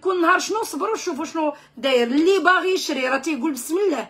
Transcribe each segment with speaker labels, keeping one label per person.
Speaker 1: كل نهار شنو صبروا شوفوا شنو داير. اللي باغي يشري راه تيقول بسم الله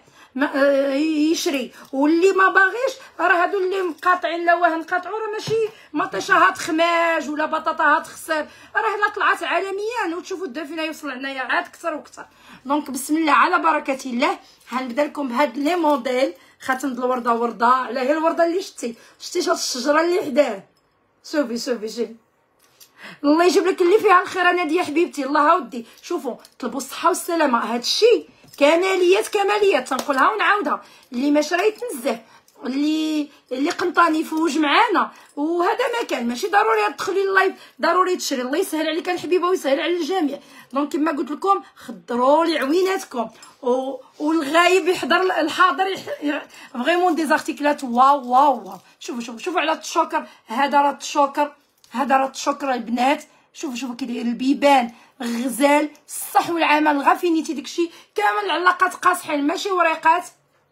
Speaker 1: يشري، واللي ما باغيش راه هادو اللي مقاطعين لا واه نقاطعوا راه ماشي مطيشهات خماج ولا بطاطاهات خسر، راه هنا طلعت عالميا وتشوفوا الدافينه يوصل لهنايا عاد كثر وكثر. دونك بسم الله على بركه الله غنبدا لكم بهاد لي موديل. خاتم د الورده ورده على هي الورده اللي شتي هاد الشجره اللي حداه. شوفي شوفي الله يجيب لك اللي فيها الخير ناديه حبيبتي. الله ودي شوفوا طلبوا الصحه والسلامه. هاد الشيء كماليات تنقولها ونعاودها. اللي ما شرا يتنزه، اللي قنطاني يفوج معانا. وهذا ما كان ماشي ضروري تدخلي اللايف ضروري تشري. الله يسهل عليك الحبيبه ويسهل على الجميع. دونك كما قلت لكم خضروا لي عويناتكم والغايب يحضر الحاضر فريمون دي زارتيكلات. واو واو واو. شوفوا على التشوكر. هذا راه التشوكر، هذا راه التشوكر البنات. شوفوا كي داير البيبان غزال الصح والعمل الغافينيتي داكشي كامل العلاقات قاصحين ماشي وريقات.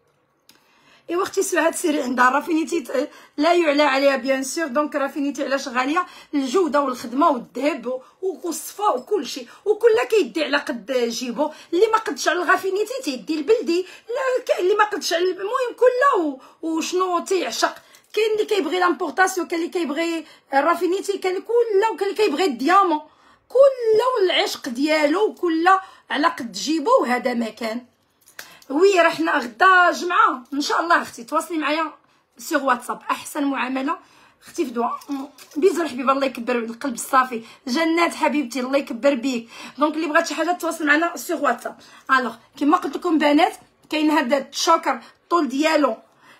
Speaker 1: ايوا اختي سعاد سيري عندها رافينيتي لا يعلى عليها بيان سور. دونك رافينيتي علاش غاليه؟ الجوده والخدمه والذهب والصفاء وكل شيء، وكلها كيدي على قد جيبو. اللي ما قدش على الغافينيتي تيدي البلدي، لا اللي ما قدش على المهم كلها وشنو تيعشق. كاين اللي كيبغي لامبورطاسيون، كاين اللي كيبغي الرافينيتي، كاين كله، وكاين اللي كيبغي الديامون كله والعشق ديالو وكله على قد جيبو. وهذا ما كان. وي راه حنا غدا جمعه ان شاء الله. اختي تواصلي معايا سيغ واتساب. احسن معامله اختي فدوى. بيزو الحبيبه الله يكبر القلب الصافي. جنات حبيبتي الله يكبر بيك. دونك اللي بغات شي حاجه تواصل معنا سيغ واتساب. الوغ كما قلت لكم بنات كاين هذا الشوكر الطول ديالو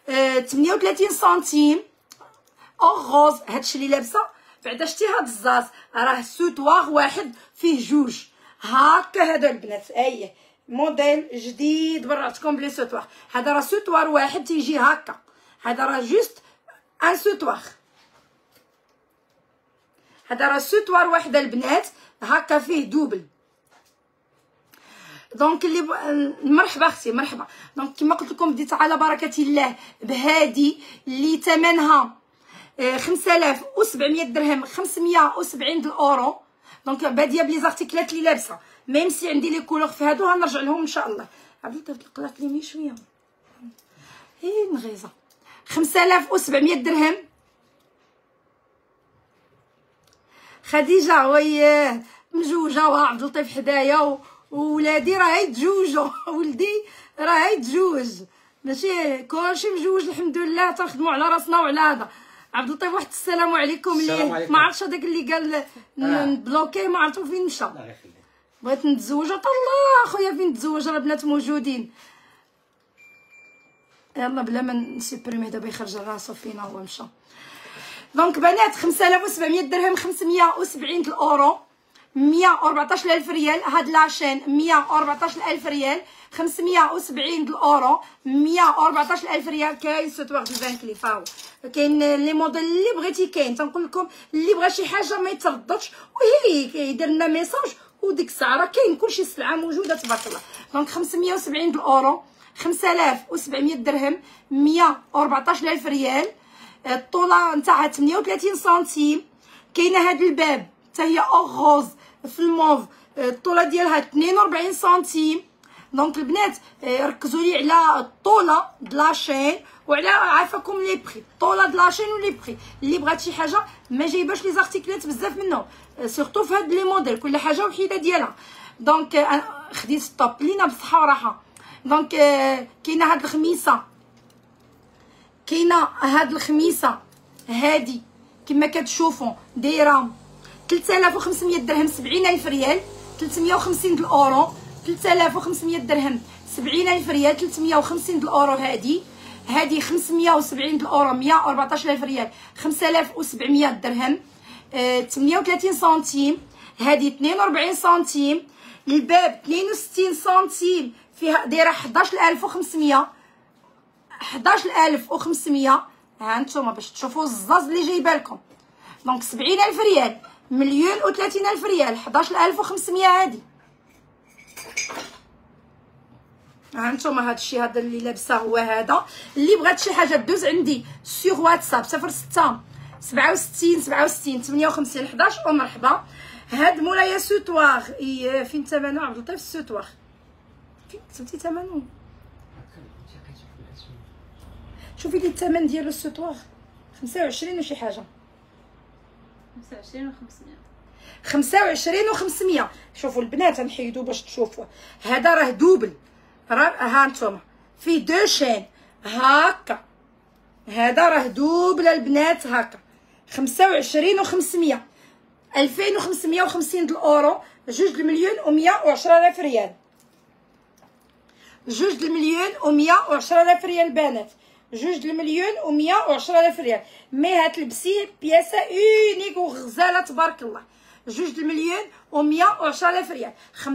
Speaker 1: 38 سنتيم غوز. هادشي اللي لابسه بعدا شتي هاد الزاز راه سوتواغ واحد فيه جوج هكا. هذا البنات اييه موديل جديد براتكم بلي سوتواغ. هذا راه سوتوار واحد تيجي هكا. هذا راه جوست ان سوتواغ. هذا راه سوتوار واحد البنات هكا فيه دوبل. دونك اللي مرحبا اختي مرحبا. دونك كما قلت لكم بديت على بركه الله بهادي اللي ثمنها 5700 درهم 570 الاورو. دونك باديه بلي زارتيكلات اللي لابسه ميم سي عندي لي كولور في هادو غنرجع لهم ان شاء الله. عبيت القلات لي مي شويه هي نغيزه. 5700 درهم. خديجه وياه مجوجه وعبد اللطيف حدايا وولادي راه يتزوجوا. ولدي راه يتزوج ماشي كلشي مجوج الحمد لله. تنخدموا على راسنا وعلى هذا. عبد اللطيف واحد السلام عليكم. اللي ما عرفتش هذاك اللي قال نبلوكي ما عرفتو فين مشى. بغيت نتزوج الله خويا فين نتزوج راه بنات موجودين. يلا بلا ما نسيبريميه دابا يخرج راسو فينا هو مشى. دونك بنات 5700 درهم 570 الاورو 114,000 ريال. هاد لاشين 114,000 ريال 570 الاورو 114,000 ريال. كاين سوتواغ دو فان كليف هاهو. كاين لي موديل اللي بغيتي كاين. تنقول لكم اللي بغى شي حاجه ما يترددش وهي يدير لنا ميساج وديك الساعه راه كاين كلشي السلعه موجوده تبارك الله. دونك 570 الاورو 5700 درهم 114,000 ريال. الطوله نتاعها 38 سنتيم. كاينه هاد الباب حتى هي اوغوز في الموف. الطوله ديالها 42 سنتيم. دونك البنات ركزوا لي على الطوله د لاشين وعلى عافاكم لي بري. الطوله د لاشين ولي بري. اللي بغات شي حاجه ما جايباش لي زارتيكلات بزاف منهم سورتو في هاد لي موديل كل حاجه وحيده ديالها. دونك خديت ستوب لينا بصحه وراحه. دونك كاينه هاد الخميسه هادي كما كتشوفوا دايره 3500 درهم 70,000 ريال 350 الاورو. 3500 درهم 70,000 ريال 350 الاورو. هادي 570 الاورو 114,000 ريال 5700 درهم 38 سنتيم. هادي 42 سنتيم. الباب 62 سنتيم فيها دايره 11,500 ها انتوما باش تشوفوا الزاز اللي جايبه لكم. دونك 70,000 ريال 1,30,000 ريال 11,500. هادي ها انتوما هادشي هذا اللي لابسه هو هذا. اللي بغات شي حاجه دوز عندي سيغ واتساب 06 67 57 58 11 ومرحبا. هاد مولايا سوتواغ. فين ثمنه عبد اللطيف السوتواغ؟ فين كتبتي ثمنه؟ شوفي لي الثمن ديالو السوتواغ. 25 وشي حاجه. 25 و500. شوفوا البنات نحيدو باش تشوفوا. هذا راه دوبل. ها انتم في دو شين هاكا. هذا راه دوبل البنات هاكا. 25 و500. 2550 الاورو. 2,110,000 ريال. 2,110,000 ريال البنات. 2,110,000 ريال. مي هتلبسيه بياسه اونيك وغزاله تبارك الله. 2,110,000 ريال.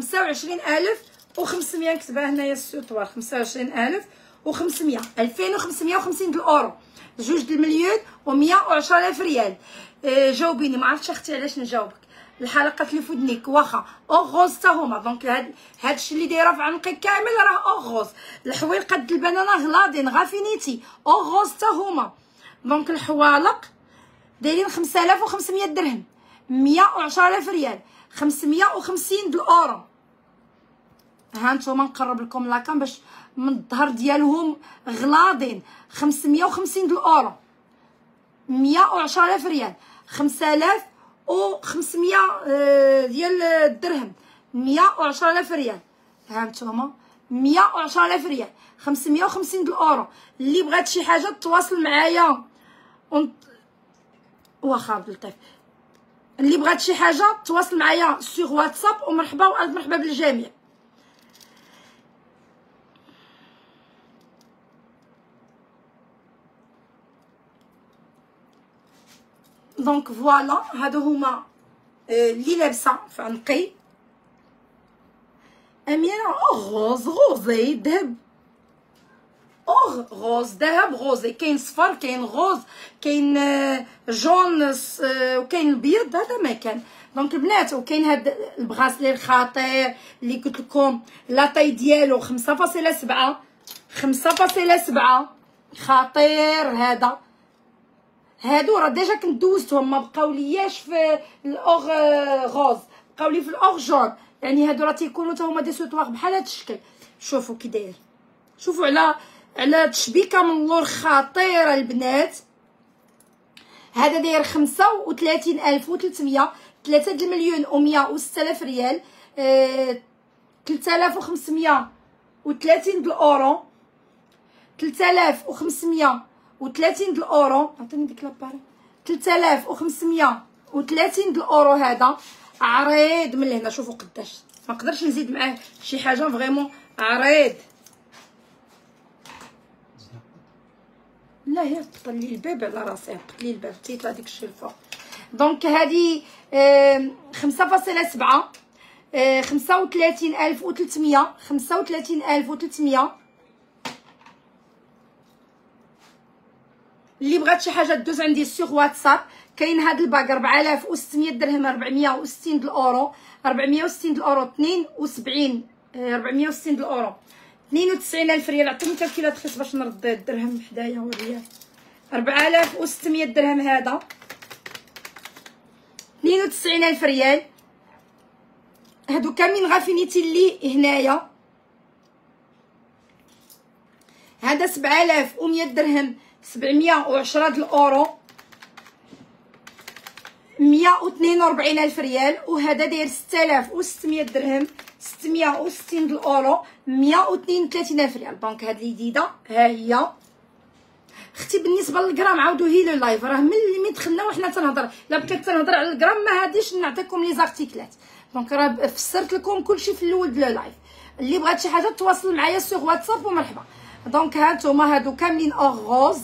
Speaker 1: 25,500 نكتبها هنايا السوتوار. 25,500. 2550 الاورو. 2,110,000 ريال. جاوبيني. ما عرفتش اختي علاش نجاوبك. الحلقات اللي في ودنيك واخا اوغوز حتى هما. دونك هادشي اللي دايره في عنقي كامل راه اوغوز. الحويل قد البنانه غلاضين غافينيتي اوغوز حتى هما. دونك الحوالق دايرين 5,500 درهم. 110,000 ريال. 550 الاورو. ها نتوما نقرب لكم لاكام باش من الظهر ديالهم غلاضين. 550 الاورو. 110,000 ريال. 5,500 ديال الدرهم. 110,000 ريال. ها نتوما 110,000 ريال. 550 الاورو. اللي بغات شي حاجه تواصل معايا واخا عبد اللطيف. اللي بغات شي حاجه تواصل معايا سوغ واتساب. ومرحبا والف مرحبا بالجميع. دونك فوالا هادو هما اللي لابسه في عنقي. اميره غوز غوزي ذهب. غوز ذهب غوزي. كاين صفر كاين غوز كاين جون وكاين البيض. هذا ما كان. دونك البنات وكاين هاد البغاسلي الخطير اللي قلت لكم لاطاي ديالو 5.7. 5.7 خطير هذا. هادو راه ديجا كنت دوزتهم ما بقاو لياش في الاوغ غوز. بقاو لي في الاوغ جون. يعني هادو راه تيكونوا حتى هما دي سوتواغ بحال هاد الشكل. شوفوا كي داير. شوفوا على تشبيكه من اللور خطيره البنات. هذا داير 35,300. 3,106,000 ريال. 3,530 الاورو. 3,530 الاورو. عطيني ديك لاباري. 3,530 الاورو. هذا عريض من لهنا. شوفوا قداش ما نقدرش نزيد معاه شي حاجه فريمون عريض. لا هي تبطل لي الباب على راسي. هبط لي الباب تيطلع ديك الشيء الفوق. دونك هذه 5.7. 35,300. 35,300. اللي بغات شي حاجه دوز عندي سوغ واتساب. كاين هاد الباك 4,600 درهم. 460 الاورو. 460 الاورو. 72 460 الاورو. 92,000 ريال. عطيني كالكيلاتريس باش نرد الدرهم حدايا والريال. 4,600 درهم هذا. 92,000 ريال. هادو كاملين غافينيتي اللي هنايا. هذا 7,100 درهم. 710 الاورو. 142,000 ريال. وهذا داير 6,600 درهم. 660 الاورو. 132,000 ريال. دونك هاد الجديده ها هي. اختي بالنسبه للجرام عاودوا هي لو لايف. راه ملي دخلنا وحنا تنهضر. لا بقيت تنهضر على الجرام ما هاديش نعطيكم لي زارتيكلات. دونك راه فسرت لكم كلشي في الاول د لو لايف. اللي بغات شي حاجه تواصل معايا سوغ واتساب ومرحبا. دونك هانتوما هادو كاملين اوغ غوز.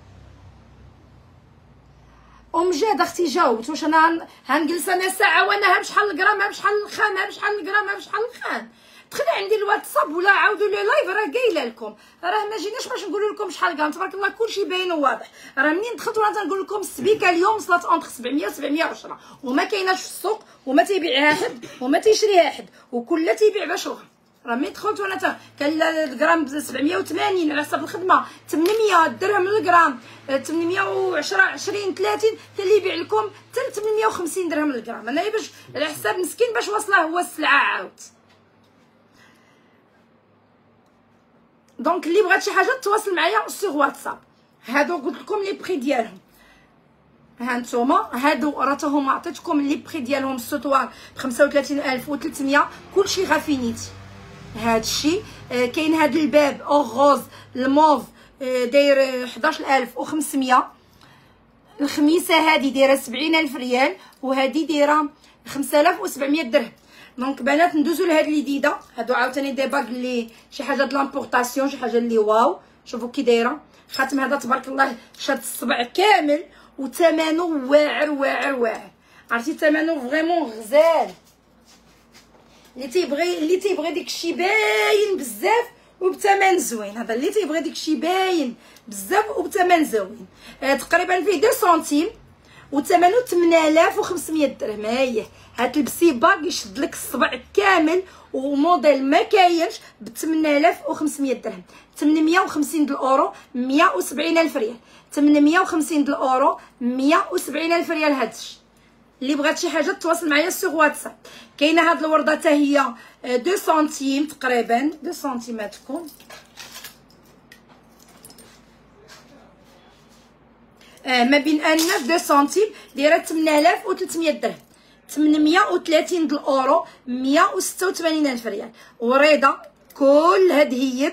Speaker 1: مجاد اختي جاوبت. واش انا هنجلس انا ساعه وانا ها بشحال الجرام ها بشحال الخان ها بشحال الجرام ها بشحال الخان. دخلي عندي الواتساب ولا عاودوا لي لايف. راه قايله لكم. راه ما جيناش باش نقول لكم شحال كان. تبارك الله كلشي باين وواضح. راه منين دخلت وانا تنقول لكم السبيكه اليوم وصلت اونتر 700 و 710 وما كايناش في السوق وما تيبيعها حد وما تيشريها حد وكل تيبيع باش هو. راه مي دخلت وانا كان الغرام ب 780 على حسب الخدمه، 800 درهم للغرام، 810 20 30 كان اللي يبيع لكم حتى 850 درهم للغرام. انا باش على حساب مسكين باش واصله هو السلعه عاود. دونك اللي بغات شي حاجه تواصل معايا سوغ واتساب. هادو قلت لكم لي بري ديالهم، ها نتوما هادو راه تا هما عطيتكم لي بري ديالهم. السطوار ب 35300 كلشي غافينيتي. هادشي كاين هاد الباب او غوز الموف داير 11500. الخميسه هادي دايره 70000 ريال وهادي دايره 5700 درهم. دونك بنات ندوزو لهاد الجديده. هادو عاوتاني دي باغ لي شي حاجه د لامبورطاسيون، شي حاجه اللي واو. شوفوا كي دايره خاتم هذا تبارك الله شاد الصبع كامل وثمنه واعر واعر واعر. عرفتي ثمنه فريمون غزال. اللي تيبغي داكشي باين بزاف وبثمن زوين. هذا اللي تيبغي داكشي باين بزاف وبثمن زوين. تقريبا فيه 2 سنتيم وثمنه 8500 درهم. ها هي هتلبسي باغ يشد لك الصبع كامل وموديل ما كاينش ب 8500 درهم. 850 د الاورو 170000 ريال. 850 د الاورو 170000 ريال. هادشي اللي بغات شي حاجه تواصل معايا سوغ واتساب. كاينه هاد الورده حتى هي 2 سنتيم تقريبا 2 سنتيمات تكون ما بين 9 2 سنتيم دايره 8300 درهم. 830 د الاورو 186000 ريال. وريضه كلها دهيب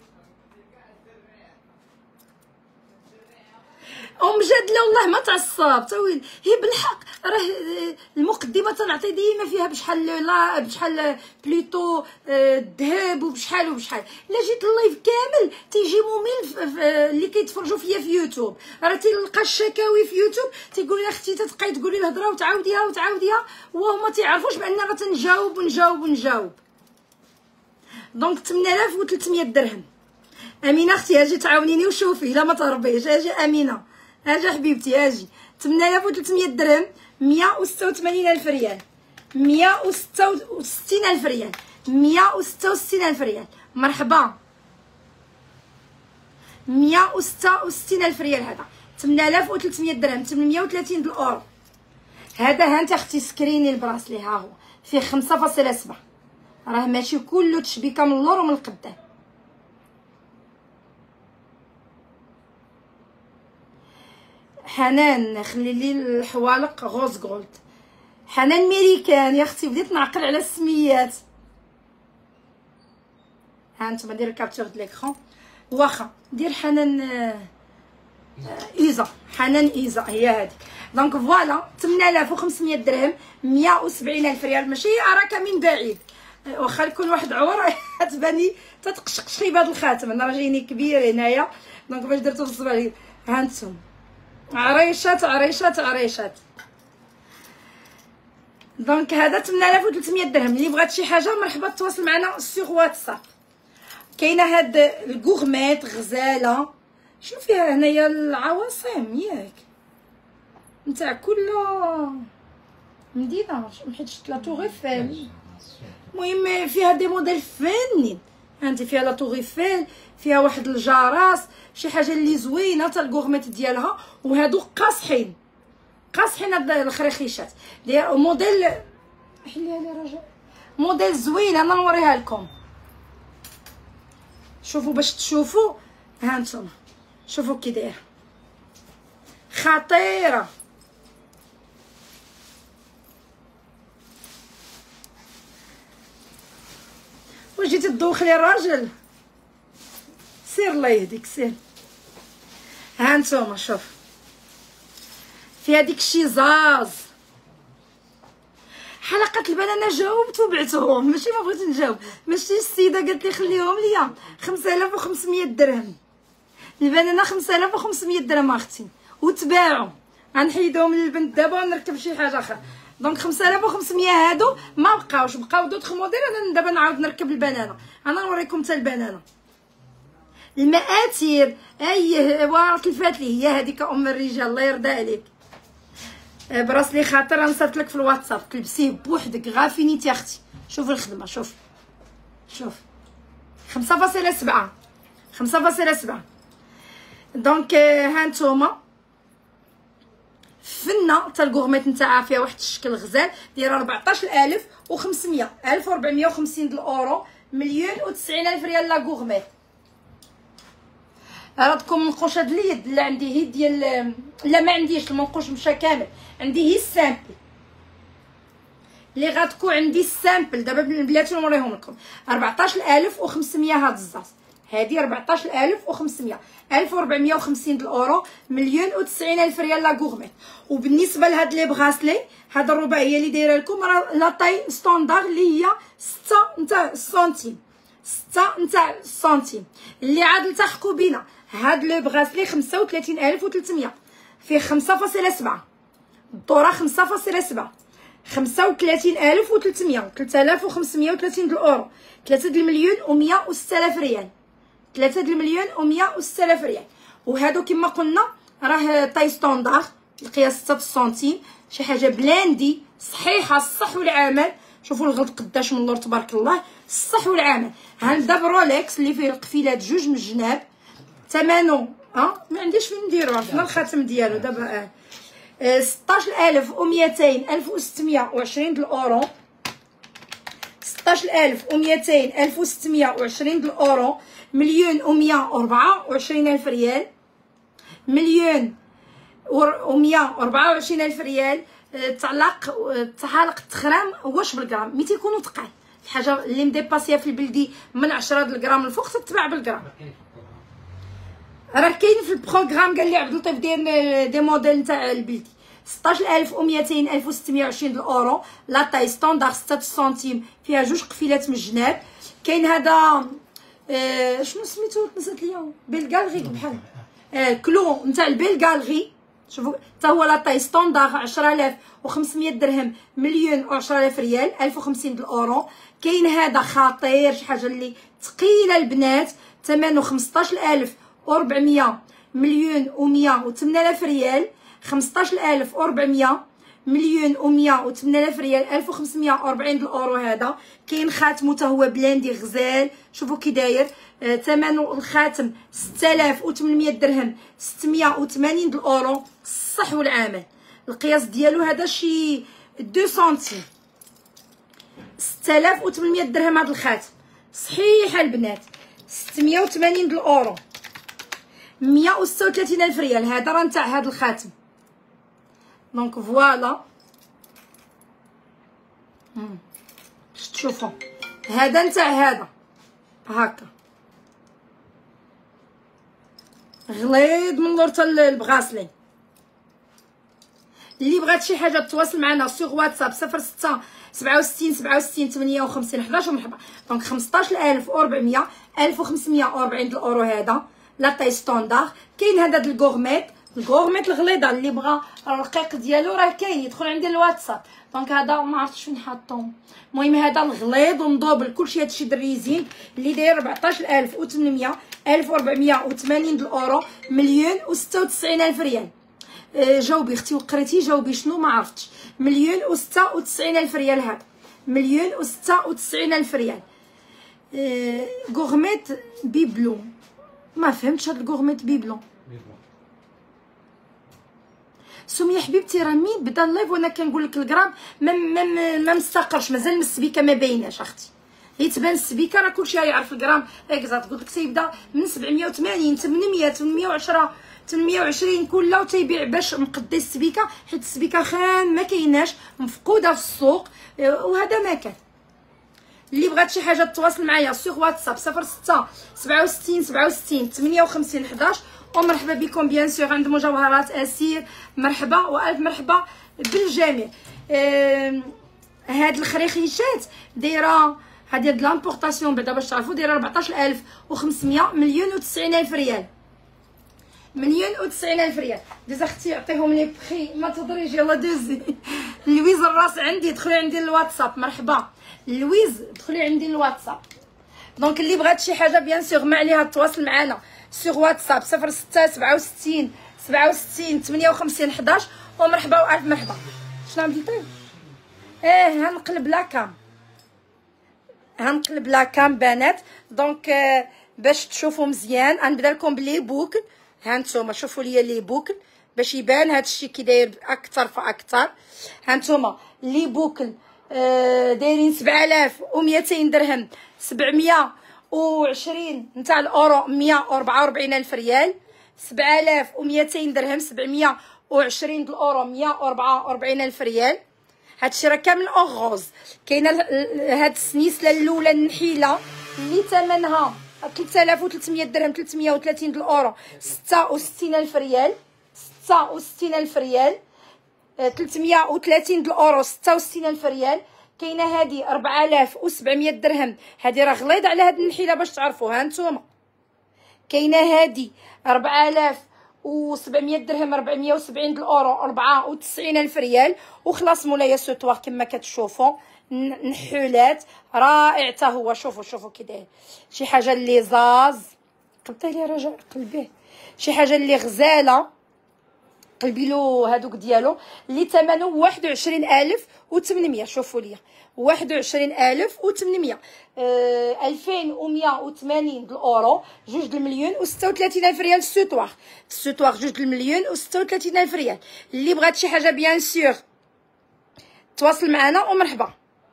Speaker 1: ومجادله والله ما تعصب طويل. هي بالحق راه المقدمه تنعطي ديما فيها بشحال لا بشحال بليتو الذهب وبشحال وبشحال. الا جيت اللايف كامل تيجي ممل اللي كيتفرجوا فيا في يوتيوب. راه تلقى الشكاوي في يوتيوب تيقول لي اختي تتبقاي تقولي الهضره وتعاوديها وتعاوديها وهما تيعرفوش بان راه تنجاوب ونجاوب ونجاوب. دونك 8300 درهم. امينه اختي اجي تعاونيني وشوفي لا ما تهربيش. اجي امينه اجي حبيبتي اجي. 8300 درهم 186000 ريال. 166000 ريال. 166000 ريال. مرحبا 166000 ريال. هذا 8300 درهم. 830 د الاورو. هذا ها انت اختي سكريني البراسلي ها هو فيه 5.7. راه ماشي كله تشبيكه من اللور ومن القدام. حنان خلي لي الحوالق غوز غولد. حنان ميريكان يا اختي بديت نعقل على السميات. ها انتما دير الكابتور د ليكرون واخا دير حنان ايزا. حنان ايزا هي هذيك. دونك فوالا 8500 درهم 170000 ريال. ماشي اراك من بعيد واخا يكون واحد عور تباني تتقشقشي بهذا الخاتم. انا راه جايني كبير هنايا دونك باش درتو في الصباع. ها انتم عريشات عريشات عريشات. دونك هذا 8300 درهم. اللي بغات شي حاجه مرحبا تواصل معنا سوغ واتساب. كاينه هاد الكورميت غزاله. شنو فيها هنايا العواصم ياك نتاع كل مدينه حيت شفت لا طور ايفل. المهم فيها دي موديل فنين. انت فيها لا طور ايفل فيها واحد الجراس شي حاجه اللي زوينه حتى الكورميت ديالها. وهادو قاصحين قاصحين هاد الخريخيشات ديال موديل. حليها لي رجل موديل زوين. انا نوريها لكم شوفوا باش تشوفوا. ها انتم شوفوا كي دايره خطيره. واش جيتي تدوخلي الراجل؟ سير الله يهديك سير. ها نتوما شوف فيها ديك الشي زاز. حلقه البنانه جاوبت وبعتهم ماشي ما بغيت نجاوب. ماشي السيده قالت لي خليهم ليا 5500 درهم. البنانه 5500 درهم اختي وتباعوا. غنحيدهم للبنت دابا ونركب شي حاجه اخرى. دونك 5500 هادو ما بقاوش بقاو دوطخ موديل. انا دابا نعاود نركب البنانه. انا نوريكم حتى البنانه. المآثير اي وارك الفاتلي هي هذيك ام الرجال الله يرضى عليك. براسلي خاطر نصيفط لك في الواتساب تلبسيه بوحدك غافينيتي اختي. شوفي الخدمه شوف 5.7 5.7. دونك هانتوما فنه حتى الكورميت نتاعها فيها واحد الشكل غزال، دايره 14500 1450 الاورو، 1,090,000 ريال لا كورميت. راتكم منقوش هاد اليد لا عندي هي ديال، لا ما عنديش المنقوش مشى كامل، عندي هي السامبل اللي غتكون عندي السامبل. دابا بلاتي نوريهم لكم 14500 هاد الزاز، هادي 14500 1450 الاورو، 1,090,000 ريال لا كورميت. وبالنسبه لهاد لي بغاسلي، هاد الرباعيه اللي دايره لكم راه لا طاي ستاندار اللي هي 6 نتاع السنتيم، 6 نتاع السنتيم اللي عاد التحقوا بينا. هاد لو بغاسلي 35300 فيه 5.7، الدوره 5.7، 35300 3530 الاورو، 3,106,000 ريال، 3,106,000 ريال. وهادو كما قلنا راه طاي ستاندار القياس 6 سنتيم، شي حاجه بلاندي صحيحه الصح والعمل. شوفوا الغلط قداش من اللور تبارك الله، الصح والعمل. هنبدا برولكس اللي فيه القفيلات جوج من الجناب، ثمنه ما عنديش فين نديرو، عرفنا الخاتم ديالو دابا 16,200 1620 الاورو، 16,200 1620 الاورو، 1,124,000 ريال، 1,124,000 ريال. تعلق التخرام واش بالغرام، ملي تيكونوا ثقال الحاجه اللي مديباسيه في البلدي من 10 الغرام الفوق تتباع بالغرام. راه كاين في البروغرام قال لي عبد اللطيف داير دي موديل نتاع البلدي. 16,200 1620 الاورو، لا طاي ستاندار 6 سنتيم، فيها جوج قفيلات من الجناب. كاين هذا شنو سميتو نسيت اليوم، بيلغالغي بحال كلو نتاع البيلغالغي. شوفوا حتى هو لا طاي ستاندار 10,500 درهم، 1,010,000 ريال، 1050 الاورو. كاين هذا خطير، شي حاجه اللي ثقيله البنات، ثمنه 15,400 1,108,000 ريال، 15,400 1,108,000 ريال، 1540 الاورو. هذا كاين خاتم حتى هو بلاندي غزال، شوفوا كي داير. ثمنه الخاتم 6,800 درهم، 680 الاورو، الصح والعمل. القياس ديالو هذا شي 2 سنتيم، 6,800 درهم هذا الخاتم صحيحه البنات، 680 الاورو، 136,000 ريال. هذا راه نتاع هذا الخاتم. دونك فوالا باش تشوفوا هذا نتاع هذا هكا غليظ من لور البغاسلي. اللي بغات شي حاجه تواصل معنا سوغ واتساب 06 67 67 58 11 مرحبا. دونك 15,400 1540 الاورو. هذا لا طاي ستاندار. كاين هذا الكورميت، الكورميت الغليظه اللي بغى الرقيق ديالو راه كاين، يدخل عندي الواتساب. دونك هذا ما عرفتش فين حاطهم، المهم هذا الغليظ ومضوبل كلشي. هادشي دريزين اللي داير 14,800 1480 الاورو، 1,096,000 ريال. جاوبي اختي وقريتي، جاوبي شنو ما عرفتش. 1,096,000 ريال. هذا 1,096,000 ريال. غورميت بيبلو، ما فهمتش هاد الغورميت بيبلو. سميه حبيبتي راه مين بدا اللايف وانا كنقول لك الغرام ما مستقرش، مازال السبيكه ما بايناش اختي. هي تبان السبيكه راه كلشي يعرف الغرام اكزاكت. قلت لك تيبدا من 780 800 810 820 كله تيبيع باش مقدي السبيكه، حيت السبيكه خام ما كايناش، مفقوده في السوق. وهذا ما كان. اللي بغات شي حاجه تواصل معايا سوغ واتساب 06 67 67 58 11. ومرحبا بكم بيان سور عند مجوهرات اسير. مرحبا والف مرحبا بالجميع. هاد الخريخيشات دايره هادي د لامبورطاسيون بعدا باش تعرفوا، دايره 14,500 1,090,000 ريال، 1,090,000 ريال. ديز اختي عطيهم لي بخي ما تهضريش يلا دوزي. لويز الراس عندي، دخلي عندي الواتساب. مرحبا لويز، دخلي عندي الواتساب. دونك اللي بغات شي حاجه بيان سور ما عليها تواصل معنا سوغ واتساب 06 67 67 58 11. ومرحبا والف مرحبا. شنو عملتي؟ هنقلب لاكام. غنقلب لا كام بنات. دونك باش تشوفوا مزيان غنبدا لكم بلي بوكل. ها نتوما شوفوا لي لي بوكل باش يبان هادشي كي داير اكثر فاكثر. ها نتوما لي بوكل دايرين 7200 درهم، 720 نتاع الاورو 144000 ريال، 7200 درهم 720 الاورو 144000 ريال. هادشي راه كامل اغوز. كاينه هاد السنيسله الاولى النحيله اللي ثمنها 3300 درهم، 330 الاورو 66000 ريال، 66000 ريال، 330 الاورو 66000 ريال. كاينه هذه 4700 درهم، هذه راه غليظ على هاد النحيله باش تعرفوا. ها نتوما كاينه هذه 4700 درهم، 470 الاورو 94000 ريال. وخلاص مولايا سوتوار كما كتشوفوا نحولات رائع حتى هو. شوفوا كي داير شي حاجه اللي زاز. قلبتي لي رجاء قلبيه شي حاجه اللي غزاله، قلبي له هذوك ديالو اللي ثمنه 21800. شوفوا لي 21800، 2180 الاورو، 2 المليون و36000 ريال. السوتوار 2 المليون و36000 ريال. اللي بغات شي حاجه بيان سور تواصل معنا ومرحبا.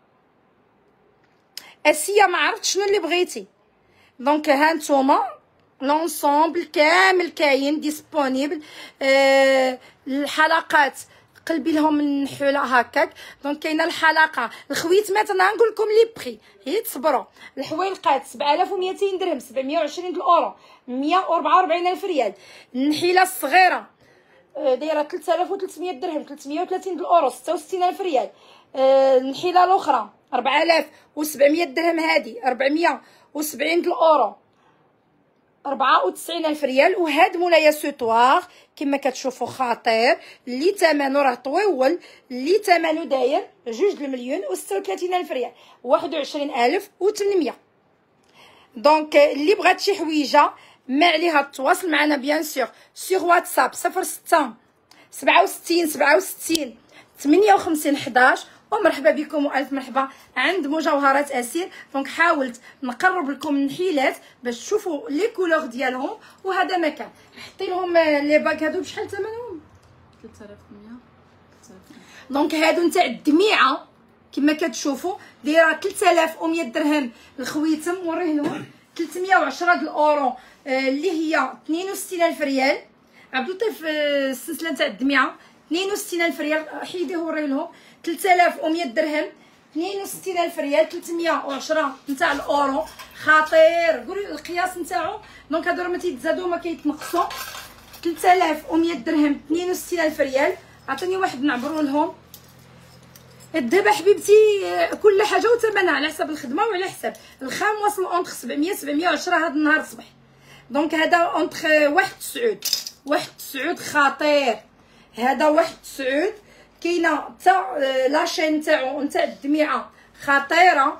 Speaker 1: اسيا ما عرفت شنو اللي بغيتي. دونك ها نتوما لونسومبل كامل كاين ديسپونيبل. الحلقات قلبي لهم النحوله هكاك. دونك كاينه الحلقه الخويتمات انا نقول لكم لي بري هي تصبروا. الحويلقات 7200 درهم، 720 الاورو، 144000 ريال. النحيله الصغيره دايره 3300 درهم، 330 الاورو، 66000 ريال. النحيله الاخرى 4700 درهم، هذه 470 الاورو، 94000 ريال. وهاد مولايا سوتوار كما كتشوفوا خطير اللي ثمنه راه طويول، اللي ثمنه داير 2 المليون و36000 ريال، 21800. دونك اللي بغات شي حويجه ما عليها تواصل معنا بيان سور واتساب 06 67 67 58 11. ومرحبا بكم والف مرحبا عند مجوهرات اسير. دونك حاولت نقرب لكم النحيلات باش تشوفوا لي كولور ديالهم. وهذا مكان حطي لهم لي باك هادو بشحال ثمنهم 3100. دونك هادو نتاع الدميعه كما كتشوفوا دايره 3100 درهم الخويتم. وريه لهم 310 الاورو اللي هي 62000 ريال. عبد اللطيف السلسله نتاع الدميعه 62000 ريال. حيديه وريه لهم 3100 درهم، 62000 ريال، 310 نتاع الاورو. خطير قولي القياس نتاعو. دونك هادو راه ما تيتزادوا ما كيتنقصوا. 3100 درهم، 62000 ريال. عطيني واحد نعبروا لهم. الذهب حبيبتي كل حاجه وثمنها على حسب الخدمه وعلى حسب الخام. واصل اونتر 700 710 هذا النهار الصبح. دونك هذا اونتر 1.9 خطير. هذا 1.9. كاينه حتى لاشين تاعو نتاع الدميعه خطيره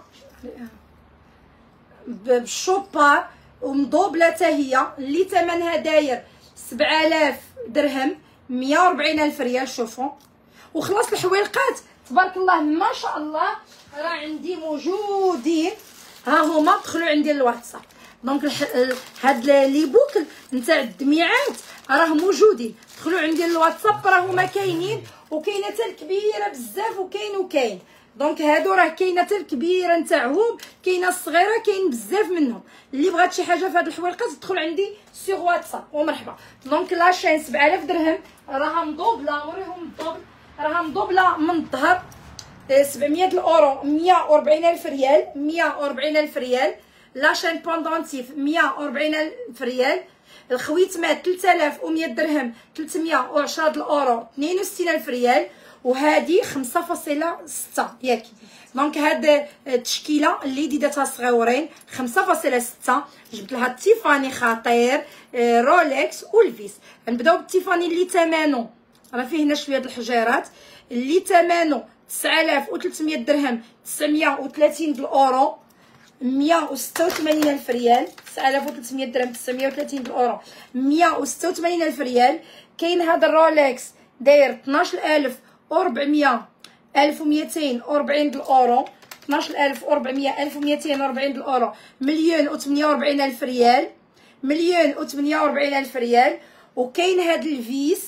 Speaker 1: بالشوبار ومضوبله حتى هي اللي ثمنها داير 7000 درهم، 140000 ريال. شوفوا وخلاص الحويلقات تبارك الله ما شاء الله راه عندي موجودين. ها هما دخلوا عندي الواتساب. دونك هاد لي بوكل نتاع الدميعات راه موجودين. دخلوا عندي الواتساب راه هما كاينين. وكاينه حتى الكبيره بزاف وكاين. دونك هادو راه كاينه حتى الكبيره نتاعهم، كاينه الصغيره، كاين بزاف منهم. اللي بغات شي حاجه في هاد الحويلقات تدخل عندي سيغ واتساب ومرحبا. دونك لاشين 7000 درهم راها مضوبله. وريهم الضبل راها مضوبله من الظهر 700 الاورو، 140000 ريال، 140000 ريال. لاشين بوندونتيف 140000 ريال. الخويتمات 3100 درهم، 310 الاورو، 62000 ريال. وهذه 5.6 ياك. دونك هاد التشكيله اللي ديتها صغيورين 5.6. جبت لها التيفاني خطير، رولكس والفيس. نبداو بالتيفاني اللي ثمنه راه فيه هنا شويه د الحجيرات، اللي ثمنه 9300 درهم، 930 الاورو، 186000 ريال. 9300 درهم، 930 الاورو، 186000 ريال. كاين هذا الرولكس داير 12400، 1240 الاورو. 12400 1240 الاورو، 1,048,000 ريال، 1,048,000 ريال. وكاين هاد الفيس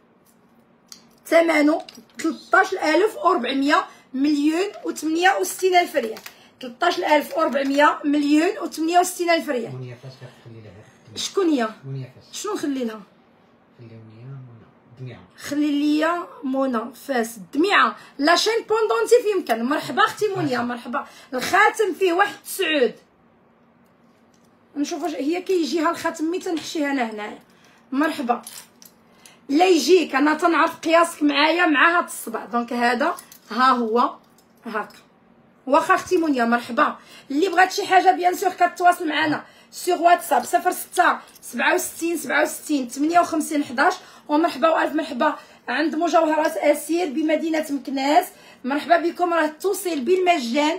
Speaker 1: ثمنه 13400 1,068,000 ريال، 13400 1,068,000 ريال. شكون هي؟ شنو نخلي لها؟ خلي ليا منى فاس الدميعه لاشين بوندونتي في يمكن. مرحبا اختي منيا، مرحبا. الخاتم فيه 1 نشوف واش هي كيجيها الخاتم مي تنحشيها انا هنايا. مرحبا. لا يجيك انا تنعرف قياسك معايا مع هاد الصبع. دونك هذا ها هو هاكا. واخا اختي منيا مرحبا. اللي بغات شي حاجه بيان سور كتواصل معنا سور واتساب 06 67 67 58 11. ومرحبا والف مرحبا عند مجوهرات اسير بمدينه مكناس. مرحبا بكم. راه التوصيل بالمجان.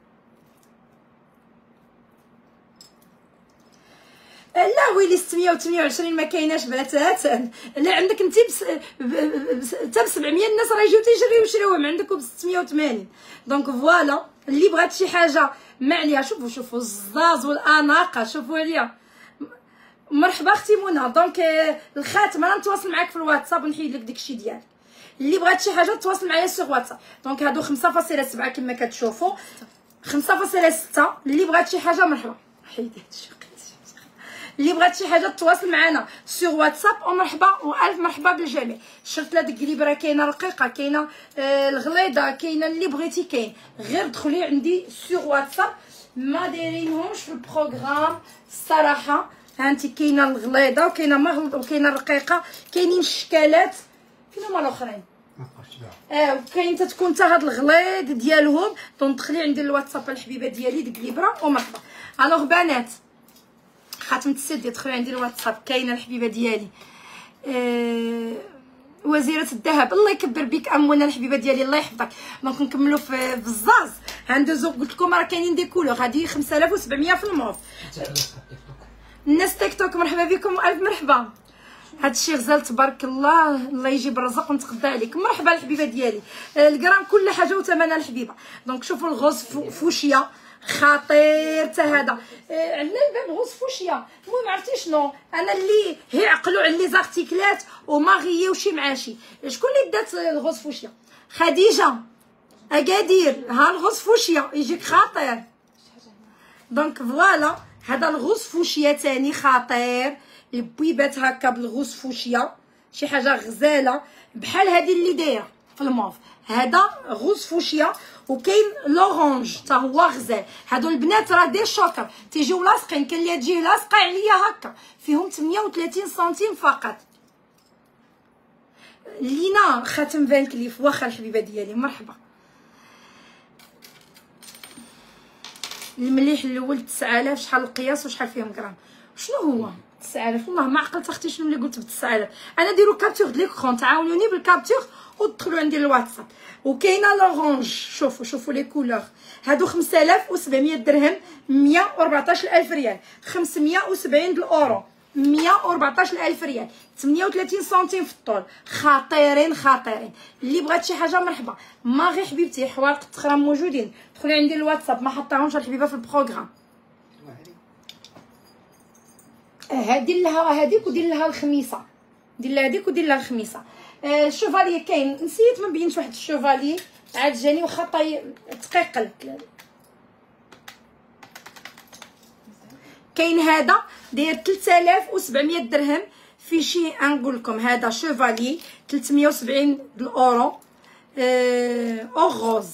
Speaker 1: لا ويلي 628 ما كايناش باتات. لا عندك انت حتى ب 700 الناس راه يجيو تيجريو يشريوها من عندك ب 680. دونك فوالا اللي بغات شي حاجه ما عليها. شوفوا الزاز والاناقه، شوفوا عليا. مرحبا اختي منى. دونك الخاتم انا نتواصل معاك في الواتساب ونحيد لك داكشي ديالك. اللي بغات شي حاجه تواصل معايا سوغ واتساب. دونك هادو 5.7 كما كتشوفوا 5.6. اللي بغات شي حاجه مرحبا. حيد هادشي. اللي بغات شي حاجه تواصل معنا سوغ واتساب. ومرحبا والف مرحبا بالجميع. شرط لا ديك راه كاينه رقيقه، كاينه الغليظه، كاينه اللي بغيتي كاين. غير دخلي عندي سوغ واتساب. ما دايرينهمش في البروغرام الصراحه. هانتي كاينه الغليظه وكاينه ما غليظه وكاينه الرقيقه، كاينين الشكالات. فين هما الاخرين؟ وكاين تتكون حتى هاد الغليظ ديالهم. دونك دخلي عندي الواتساب الحبيبه ديالي ديك ليبرا. ومرحبا. الوغ بنات خاتم السد يدخلوا عندي الواتساب. كاينه الحبيبه ديالي وزيره الذهب. الله يكبر بك امونه الحبيبه ديالي الله يحفظك. دونك نكملوا في الزاز. هندوزو قلت لكم راه كاينين دي كولور. هذه 5700 في الموف. الناس تيك توك مرحبا بكم والف مرحبا. هادشي غزال تبارك الله. الله يجيب الرزق ونتقدى عليك. مرحبا الحبيبه ديالي. الكرام كل حاجه وثمنها الحبيبه. دونك شوفوا الغوز فوشيا خطير حتى هذا. عندنا الباب غوز فوشيا. المهم عرفتي شنو انا اللي هي عقلوا على لي زارتيكلات وما غيوشي معاشي. شكون اللي دات الغوز فوشيا؟ خديجه اكادير. ها الغوز فوشيا يجيك خطير. دونك فوالا هذا الغوز فوشيا تاني خطير. البويبات هكا بالغوز فوشيا شي حاجه غزاله بحال هذه اللي دايره في الموف. هذا غوز فوشيا. وكاين لورانج حتى هو غزال. هادو البنات راه دي شوكر تيجيو لاصقين. كاين اللي تجي لاصقه عليا هكا فيهم 38 سنتيم فقط. لينا خاتم فان كليف. واخا الحبيبه ديالي مرحبا. المليح الاول 9000. شحال القياس وشحال فيهم غرام؟ شنو هو 9000؟ والله ما عقلت اختي شنو اللي قلت ب 9000. انا ديروا كابتور ليكرون تعاونوني بالكابتور ودخلوا عندي الواتساب. وكاينه لورانج. شوفوا لي كولور. هادو 5700 درهم 114000 ريال. 570 الاورو 114000 ريال. 38 سنتيم في الطول. خطيرين. اللي بغات شي حاجه مرحبا. ما غير حبيبتي حوارق التخرام موجودين. دخلي عندي الواتساب. ما حطاهمش الحبيبه في البروغرام. دير لها هذيك ودير لها الخميسه. دير لها هذيك ودير لها الخميسه. الشوفالي كاين نسيت ما بينش واحد الشوفالي عاد جاني واخا تقيقل. كاين هذا داير 3700 درهم في شي نقول لكم. هذا شوفالي 370 الاورو او غوز.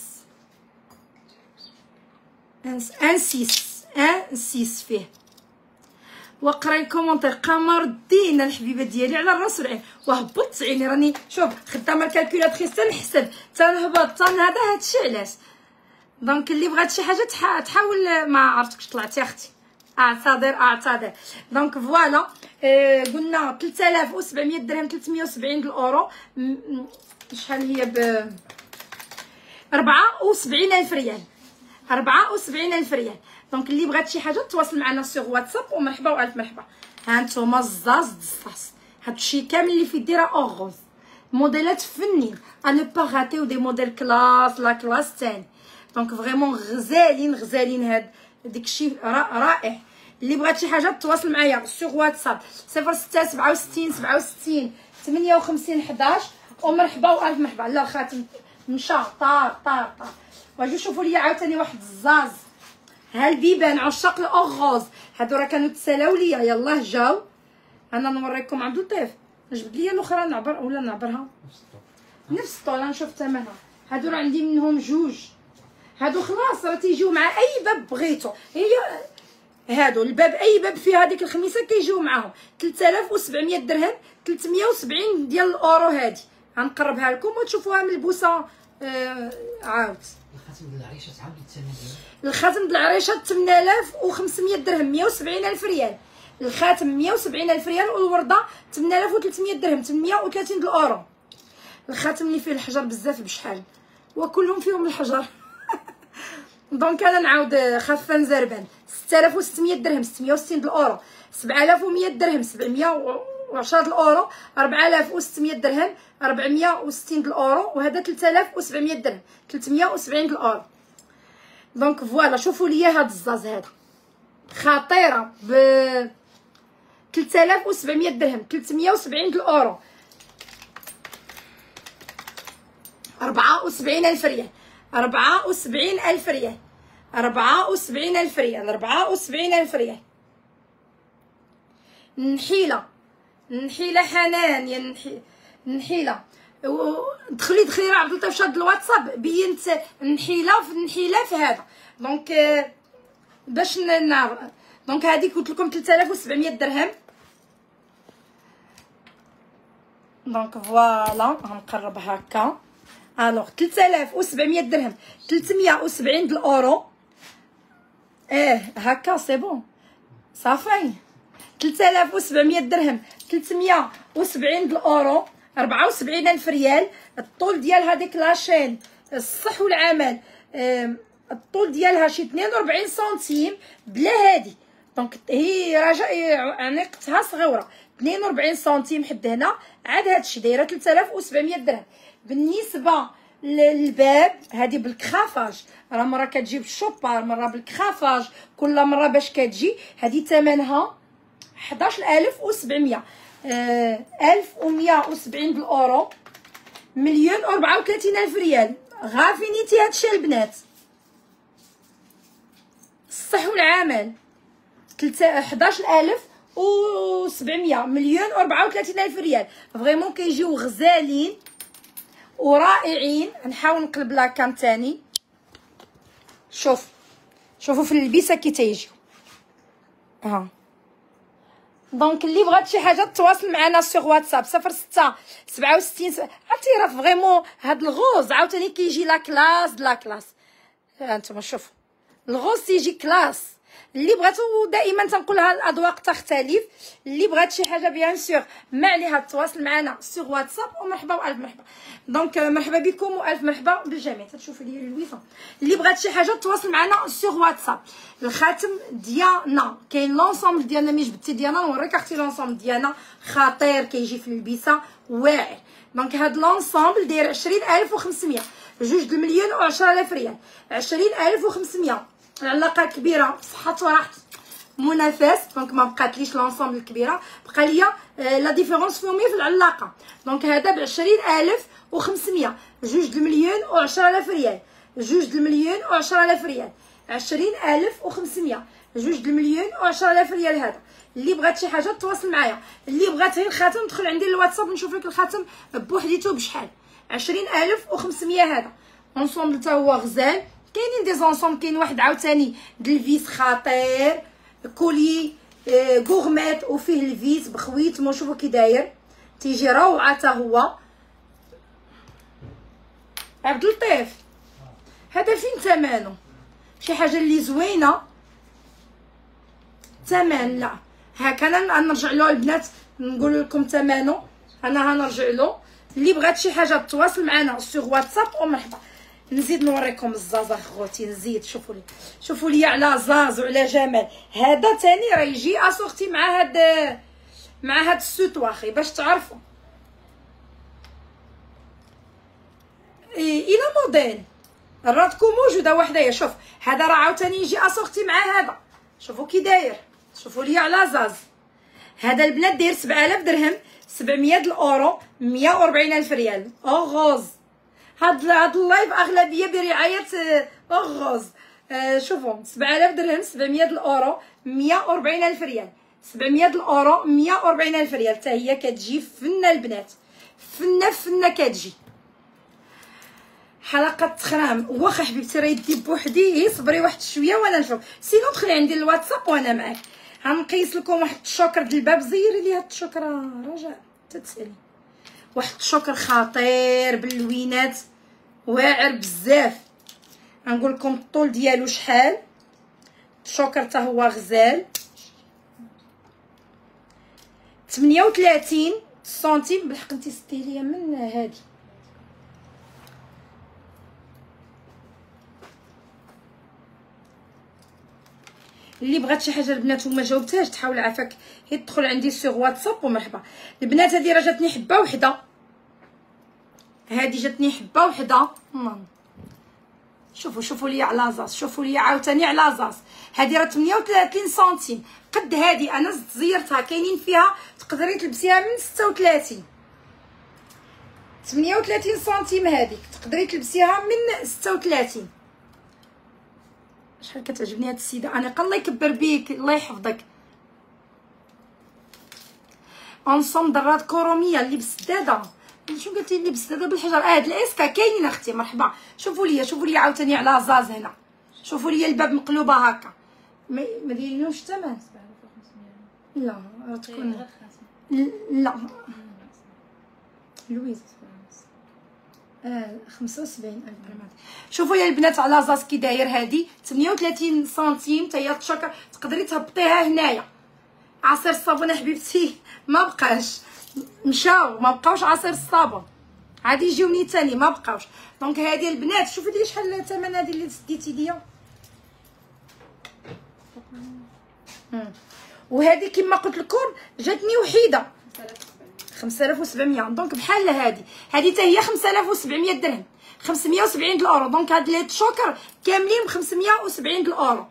Speaker 1: ان 6 فيه. وقراي الكومونتير. قمر الدين الحبيبه ديالي على الراس والعين. وهبطت عيني راني شوف خدامه الكالكولاتريس تنحسب تنهبط هذا هادشي علاش. دونك اللي بغات شي حاجه تحاول. ما عرفتكش طلعتي اختي. اعتذر. دونك فوالا قلنا 3700 درهم 370 الاورو. شحال هي ب 74000 ريال. 74000 ريال. دونك اللي بغات شي حاجه تواصل معنا سوغ واتساب. ومرحبا والف مرحبا. ها نتوما الزاز دصاص. هادشي كامل اللي في الديره اورغوز. موديلات فنين. انا با غاتيو دي موديل كلاس لا كلاس تاني. دونك فريمون غزالين غزالين. هاد داكشي رائع. اللي بغات شي حاجه تواصل معايا سوغ واتساب 06 67 67 58 11. ومرحبا والف مرحبا. لا الخاتم مشى طار طار طار. واجيو شوفوا لي عاوتاني واحد الزاز. ها البيبان عشاق الاوغوز هادو راه كانوا تسالاو ليا، يلاه جاو. انا نوريكم عبد اللطيف جبد لي الاخرى نعبر ولا نعبرها نفس الطول نشوف ثمنها. هادو راه عندي منهم جوج. هادو خلاص راه تيجيو مع اي باب بغيتو. هي هادو الباب اي باب فيه هذيك الخميسه كيجيو معاهم 3700 درهم 370 ديال الاورو. هادي غنقربها لكم وتشوفوها ملبوسه. عاود
Speaker 2: الخاتم ديال العريشه تعاود الثمن ديالو.
Speaker 1: الخاتم ديال العريشه 8500 درهم 170000 ريال. الخاتم 170000 ريال والورده 8300 درهم 830 الاورو. الخاتم اللي فيه الحجر بزاف بشحال وكلهم فيهم الحجر. دونك انا نعاود خفان زربان 6600 درهم 660 الاورو. 7100 درهم 710 الاورو. 4600 درهم 460 الاورو. وهذا 3700 درهم 370 الاورو. دونك فوالا شوفوا لي هاد الزاز هذا خطيره ب 3700 درهم 370 الاورو. 74000 ريال 74000 ريال 74000 ريال 74000 ريال. نحيله حنان يا نحيله. دخلي راه عبد اللطيف شاد الواتساب بينت نحيله في هذا. دونك باش نعرف. دونك هذيك قلت لكم 3700 درهم. دونك فوالا غنقرب هكا. الوغ 3700 درهم 370 الاورو. هكا سي بون صافي. 3700 درهم 370 الاورو. 74000 ريال. الطول ديال هذيك لاشين الصح والعمل الطول ديالها شي 42 سنتيم بلا هادي. دونك هي عنقتها صغيره 42 سنتيم حد هنا. عاد هادشي دايره 3700 درهم. بالنسبه للباب هذه بالكرافاج راه مره كتجي بالشوبار مره بالكرافاج كل مره باش كتجي. هذه ثمنها 11700 1170 بالاورو. 1,034,000 ريال. غافينيتي هادشي البنات الصح والعمل 11700 1,034,000 ريال. فريمون كيجيو غزالين ورائعين. نحاول نقلب لاكام تاني. شوفوا في اللبسه كي تيجيو. دونك اللي بغات شي حاجه تواصل معنا سوغ واتساب 06 67 عرفتي راه فريمون هاد الغوز عاوتاني كيجي لا كلاس. هانتوما شوفوا الغوز تيجي كلاس. اللي بغاتو دائما تنقولها الاذواق تختلف. اللي بغات شي حاجه بيان سور ما عليها تواصل معنا سوغ واتساب. ومرحبا والف مرحبا. دونك مرحبا بكم والف مرحبا بالجميع. تشوفوا لي اللويفه. اللي بغات شي حاجه تواصل معنا سوغ واتساب. الخاتم ديالنا كاين لونسومبل ديالنا مي جبتي ديالنا نوريك اختي لونسومبل ديالنا خطير كيجي في اللبسه واعر. دونك هاد لونسومبل داير 20500 2,110,000 ريال. 20500 العلاقه كبيره بصحه وراحه منافس. دونك ما بقاتليش لونسومبل الكبيره بقى ليا لا ديفيرونس فيهم في العلاقه. دونك هذا ب 2,500 2,110,000 ريال 2,110,000 ريال. 2,500 2,110,000 ريال. هذا اللي بغات شي حاجه تواصل معايا. اللي بغات غير الخاتم تدخل عندي للواتساب نشوف لك الخاتم بوحديته بشحال. 20,500 هذا اونسومبل حتى هو غزال. كاينين دي زونسومبل كاين واحد عاوتاني دلفيس خطير كولي غورميت وفيه الفيس بخويت. شوفوا كي داير تيجي روعه حتى هو. عبد اللطيف هذا فين ثمنه؟ شي حاجه اللي زوينه ثمن لا هكا. انا نرجع له البنات نقول لكم ثمنه. انا هنرجع له. اللي بغات شي حاجه تواصل معنا سوغ واتساب ومرحبا. نزيد نوريكم الزازا خوتي. نزيد شوفوا لي على زاز وعلى جمال. هذا تاني راه يجي اسورتي مع هاد السوتواخي باش تعرفوا. الى موديل راه تكون موجوده وحدايا. شوف هذا راه عاوتاني يجي اسورتي مع هذا، شوفوا كي داير، شوفوا ليا على زاز. هذا البنات داير 7000 درهم، 700 الاورو، 140000 ريال. اوغوز هاد اللايف اغلبيه برعايه اوغوز. شوفوا 7000 درهم، 700 الاورو، 140000 ريال. 700 الاورو، 140000 ريال. حتى هي كتجي فنه البنات، فنه كتجي. حلقه تخرام. واخا حبيبتي راه يدي بوحدي، صبري واحد شويه وانا نشوف. سينو دخلي عندي الواتساب وانا معاك. غنقيس لكم واحد الشكر ديال الباب. زيري لي هاد الشكر رجاء تتسالي. واحد الشكر خطير باللوينات، واعر بزاف. غنقول لكم الطول ديالو شحال. الشكر حتى هو غزال، 38 سنتيم. بالحق انت سدي ليا من هادي. اللي بغات شي حاجه البنات وما جاوبتهاش تحاول عافاك هي تدخل عندي سوغ واتساب ومرحبا. البنات هذه راه جاتني حبه وحده، هذه جاتني حبه وحده. شوفوا لي على زاس، شوفوا لي عاوتاني على زاس. هذه راه 38 سنتيم قد هذه. انا زيرتها كاينين فيها تقدري تلبسيها من 36. 38 سنتيم هذيك تقدري تلبسيها من 36. شحال كتعجبني هاد السيده انيقه، الله يكبر بيك، الله يحفظك. انصوم درات كروميه اللي بسداده. شنو قلتي اللي بسداده بالحجر؟ هاد الاسكا كاينين اختي مرحبا. شوفوا لي عاوتاني على زاز هنا. شوفوا لي الباب مقلوبه هكا، ما دايرينوش الثمن. لا راه تكون لا لويز 75,000 درهم. شوفوا يا البنات على زاز كي داير. هادي 38 سنتيم حتى هي تشكر، تقدري تهبطيها هنايا. عصير الصابون حبيبتي ما بقاش، مشاو ما بقاوش عصير الصابون، عادي يجيوني ثاني ما بقاوش. دونك هذه البنات شوفوا لي شحال الثمن هذه اللي سديتي ليا. وهذه كما قلت لكم جاتني وحيده 5700. دونك بحال هذه حتى هي 5700 درهم، 570 الاورو. دونك هاد لي شوكر كاملين ب 570 الاورو.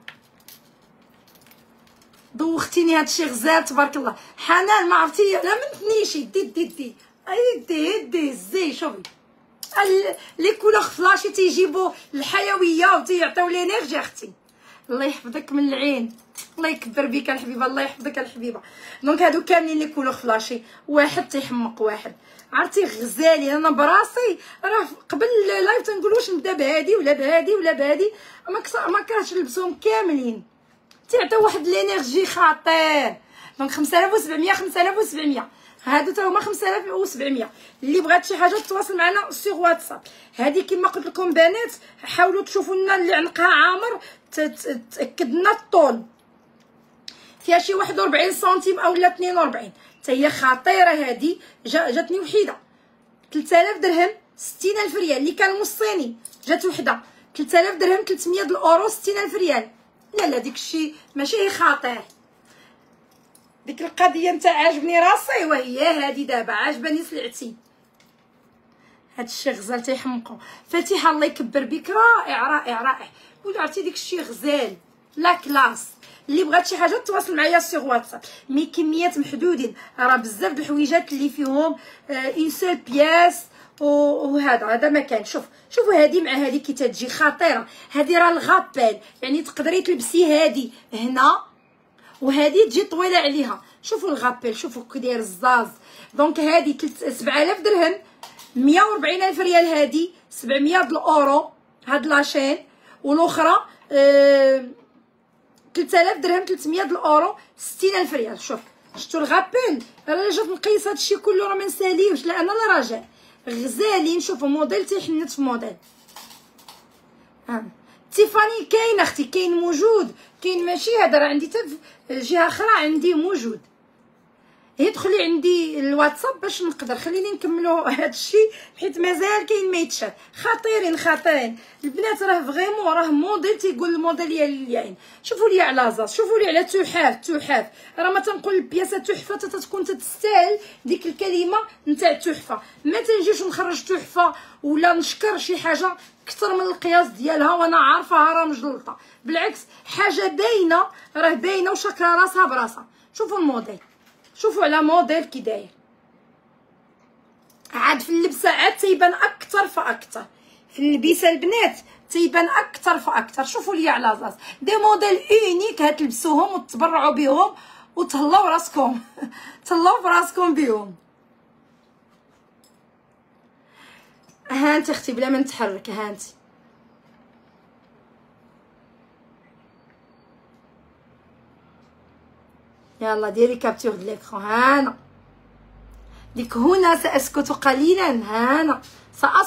Speaker 1: دوختيني هادشي غزال تبارك الله. حنان ما عرفتي لا من تنيشي دي دي زي. شوفي لي كولور فلاشي تيجيبوا الحيويه وتيعطيو لينيرجي اختي. الله يحفظك من العين، الله يكبر بك الحبيبه، الله يحفظك الحبيبه. دونك هادو كاملين لي كولور فلاشي، واحد تيحمق واحد. عرفتي غزالي انا براسي راه قبل اللايف تنقول واش نبدا بهادي ولا بهادي ولا بهادي، ما كرهتش نلبسهم كاملين، تيعطيو واحد لينيرجي خطير. دونك 5700 هادو تا هما 5700. اللي بغات شي حاجه تواصل معنا سوغ واتساب. هذه كما قلت لكم بنات حاولوا تشوفوا لنا اللي عنقها عامر، تاكد لنا الطول فيها شي 41 سنتيم اولا 42. حتى هي خطيره. هذه جاتني وحيده 3000 درهم، 60000 ريال. اللي كان نصيني جات وحده 3000 درهم، 300 الاورو، 60000 ريال. لا داكشي ماشي خطير. ديك القضيه نتاع عاجبني راسي وهي هذه دابا عاجباني سلعتي. هادشي غزال تيحمقو. فاتحه الله يكبر بك رائع. ولا عرفتي ديك الشيء غزال لا كلاس. اللي بغات شي حاجه تواصل معايا سيغ واتساب. مي كميات محدودين، راه بزاف د الحويجات اللي فيهم اون سول بياس وهذا ما كان. شوفوا هذه مع هذه كي تجي خطيره. هذه راه الغابيل، يعني تقدري تلبسي هذه هنا وهذه تجي طويله عليها. شوفوا الغابيل، شوفوا كي داير الزاز. دونك هذه 7000 درهم، 140000 ريال. هذه 700 الاورو هاد لاشين. والاخرى 3000 درهم، 300 الاورو، 60000 ريال. شفتوا الغابيل راه جات نقيس هادشي كله، راه ما نساليوش لان انا راجع غزالين. شوفوا موديل تيحنت في موديل. تيفاني كاين اختي، كاين موجود، كاين ماشي هذا راه عندي حتى جهه اخرى عندي موجود. هي دخلي عندي الواتساب باش نقدر. خليني نكملوا هذا الشيء حيت مازال كاين ما يتشاف. خطيرين البنات، راه فريمون راه موديل تيقول الموديل ديال الياين. شوفوا لي على زاز، شوفوا لي على تحاف. راه ما تنقول البياسه تحفه تتكون تستاهل ديك الكلمه نتاع تحفه. ما تنجيش نخرج تحفه ولا نشكر شي حاجه كثر من القياس ديالها وانا عارفاها راه مجلطه. بالعكس حاجه باينه، راه باينه وشاكره راسها براسها. شوفوا الموديل، شوفوا على موديل كي داير. عاد في اللبسه عاد تيبان اكثر فاكثر، في اللبسه البنات تيبان اكثر فاكثر. شوفوا لي على زاز دي موديل اونيك هتلبسوهم وتبرعوا بهم وتهلاو راسكم تهلاو براسكم بهم. هانتي اختي بلا ما نتحرك، هانتي يلا ديري كابتور د ليكرون. هانا ديك هنا سأسكت قليلا، هانا